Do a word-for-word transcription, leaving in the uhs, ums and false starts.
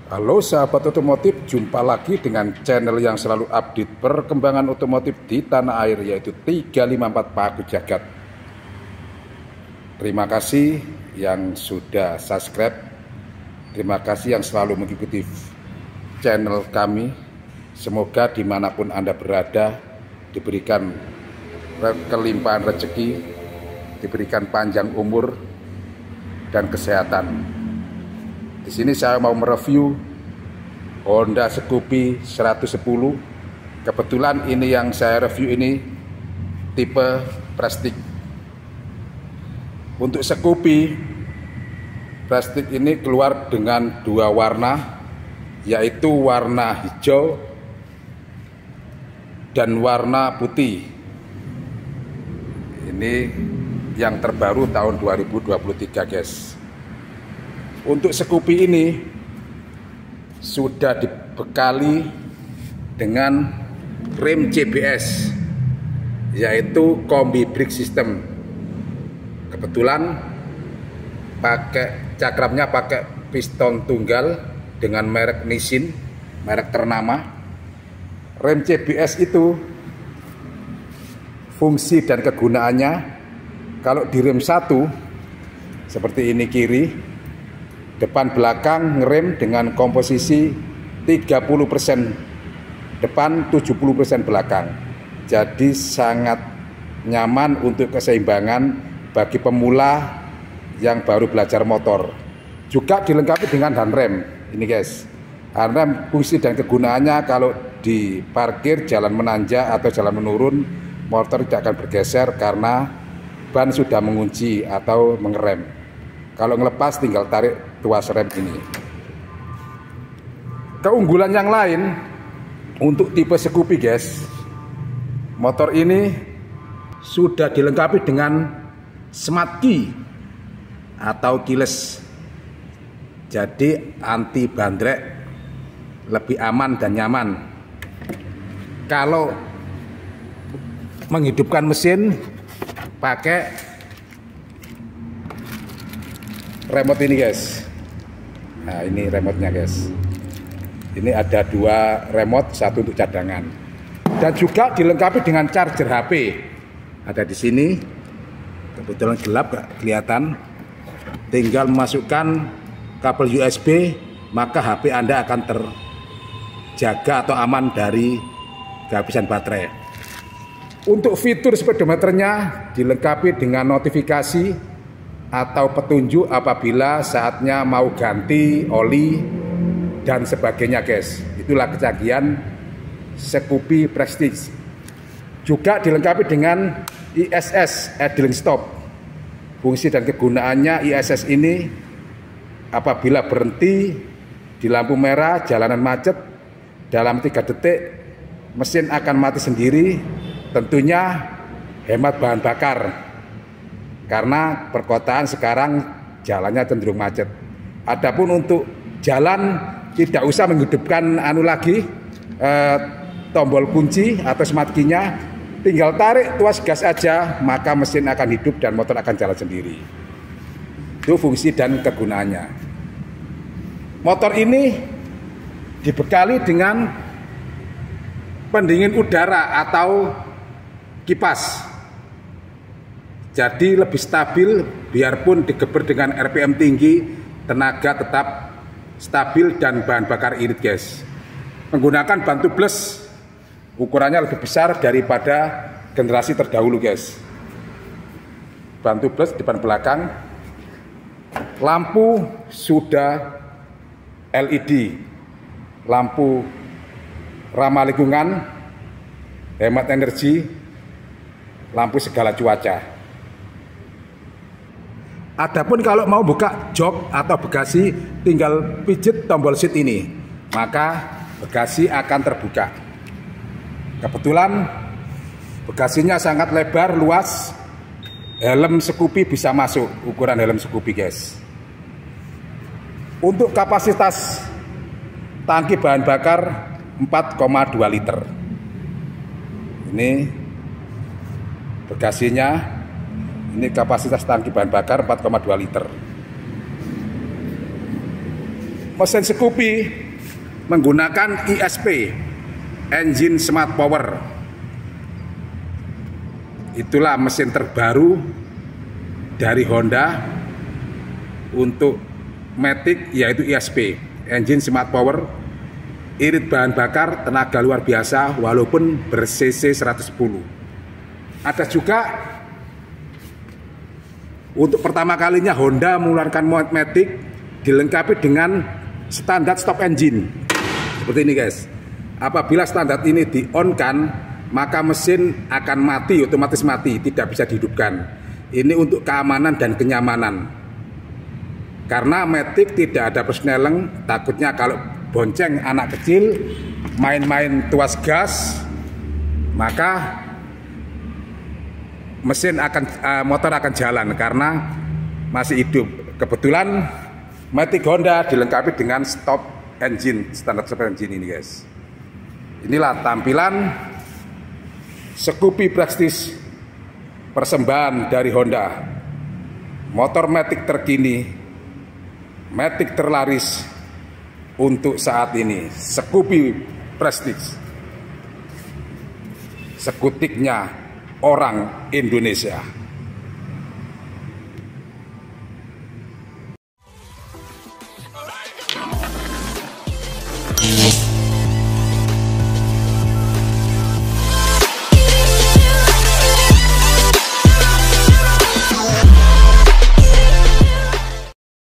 Halo sahabat otomotif, jumpa lagi dengan channel yang selalu update perkembangan otomotif di tanah air, yaitu tiga lima empat Paku Jagat. Terima kasih yang sudah subscribe, terima kasih yang selalu mengikuti channel kami. Semoga dimanapun Anda berada diberikan kelimpahan rezeki, diberikan panjang umur dan kesehatan. Di sini saya mau mereview Honda Scoopy seratus sepuluh. Kebetulan ini yang saya review ini tipe Prestige. Untuk Scoopy Prestige ini keluar dengan dua warna, yaitu warna hijau dan warna putih. Ini yang terbaru tahun dua ribu dua puluh tiga, guys. Untuk Scoopy ini sudah dibekali dengan rem C B S, yaitu Combi Brake System. Kebetulan pakai cakramnya pakai piston tunggal dengan merek Nissin, merek ternama. Rem C B S itu fungsi dan kegunaannya, kalau di rem satu seperti ini kiri, depan belakang ngerem dengan komposisi tiga puluh persen depan, tujuh puluh persen belakang. Jadi sangat nyaman untuk keseimbangan bagi pemula yang baru belajar motor. Juga dilengkapi dengan handrem. Ini guys, handrem fungsi dan kegunaannya kalau di parkir, jalan menanjak atau jalan menurun, motor tidak akan bergeser karena ban sudah mengunci atau mengerem. Kalau ngelepas tinggal tarik tuas rem ini. Keunggulan yang lain untuk tipe Scoopy, guys, motor ini sudah dilengkapi dengan smart key atau keyless. Jadi anti bandrek, lebih aman dan nyaman. Kalau menghidupkan mesin pakai remote ini, guys. Nah, ini remote-nya, guys. Ini ada dua remote, satu untuk cadangan. Dan juga dilengkapi dengan charger H P. Ada di sini. Kebetulan gelap gak kelihatan. Tinggal memasukkan kabel U S B, maka H P Anda akan terjaga atau aman dari kehabisan baterai. Untuk fitur speedometernya dilengkapi dengan notifikasi atau petunjuk apabila saatnya mau ganti oli dan sebagainya, guys. Itulah kecanggihan Scoopy Prestige. Juga dilengkapi dengan I S S, idling stop. Fungsi dan kegunaannya I S S ini apabila berhenti di lampu merah, jalanan macet, dalam tiga detik mesin akan mati sendiri. Tentunya hemat bahan bakar, karena perkotaan sekarang jalannya cenderung macet. Adapun untuk jalan tidak usah menghidupkan anu lagi eh, tombol kunci atau smart key-nya, tinggal tarik tuas gas aja, maka mesin akan hidup dan motor akan jalan sendiri. Itu fungsi dan kegunaannya. Motor ini dibekali dengan pendingin udara atau kipas. Jadi lebih stabil, biarpun digeber dengan R P M tinggi, tenaga tetap stabil dan bahan bakar irit, guys. Menggunakan ban tubeless, ukurannya lebih besar daripada generasi terdahulu, guys. Ban tubeless depan belakang. Lampu sudah L E D, lampu ramah lingkungan, hemat energi, lampu segala cuaca. Adapun kalau mau buka jok atau bagasi, tinggal pijit tombol seat ini, maka bagasi akan terbuka. Kebetulan bagasinya sangat lebar, luas. Helm Scoopy bisa masuk, ukuran helm Scoopy, guys. Untuk kapasitas tangki bahan bakar empat koma dua liter. Ini bagasinya. Ini kapasitas tangki bahan bakar empat koma dua liter. mesin Scoopy menggunakan I S P, Engine Smart Power. Itulah mesin terbaru dari Honda untuk Matic, yaitu I S P, Engine Smart Power, irit bahan bakar, tenaga luar biasa walaupun ber-C C seratus sepuluh. Ada juga untuk pertama kalinya Honda mengeluarkan Matic dilengkapi dengan standar stop engine. Seperti ini guys. Apabila standar ini di-on-kan, maka mesin akan mati, otomatis mati, tidak bisa dihidupkan. Ini untuk keamanan dan kenyamanan. Karena Matic tidak ada persneleng, takutnya kalau bonceng anak kecil main-main tuas gas, maka mesin akan uh, motor akan jalan karena masih hidup. Kebetulan Matic Honda dilengkapi dengan stop engine, standar stop engine ini guys. Inilah tampilan Scoopy Prestige persembahan dari Honda. Motor Matic terkini, Matic terlaris untuk saat ini. Scoopy Prestige, sekutiknya orang Indonesia.